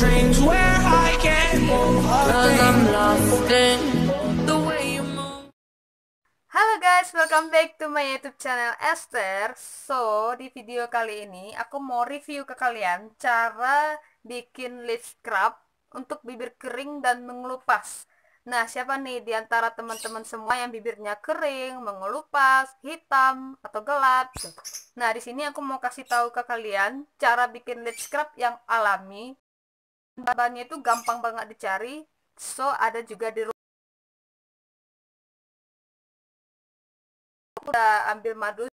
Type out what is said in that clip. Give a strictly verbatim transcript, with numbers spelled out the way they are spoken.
dreams where I can move Cause I'm lost in the way you move. Halo guys, welcome back to my YouTube channel Esther. So, di video kali ini aku mau review ke kalian cara bikin lip scrub untuk bibir kering dan mengelupas. Nah, siapa nih di antara teman-teman semua yang bibirnya kering, mengelupas, hitam atau gelap? Nah, di sini aku mau kasih tahu ke kalian cara bikin lip scrub yang alami. Bahannya itu gampang banget dicari. So, ada juga di rumah. Udah ambil madu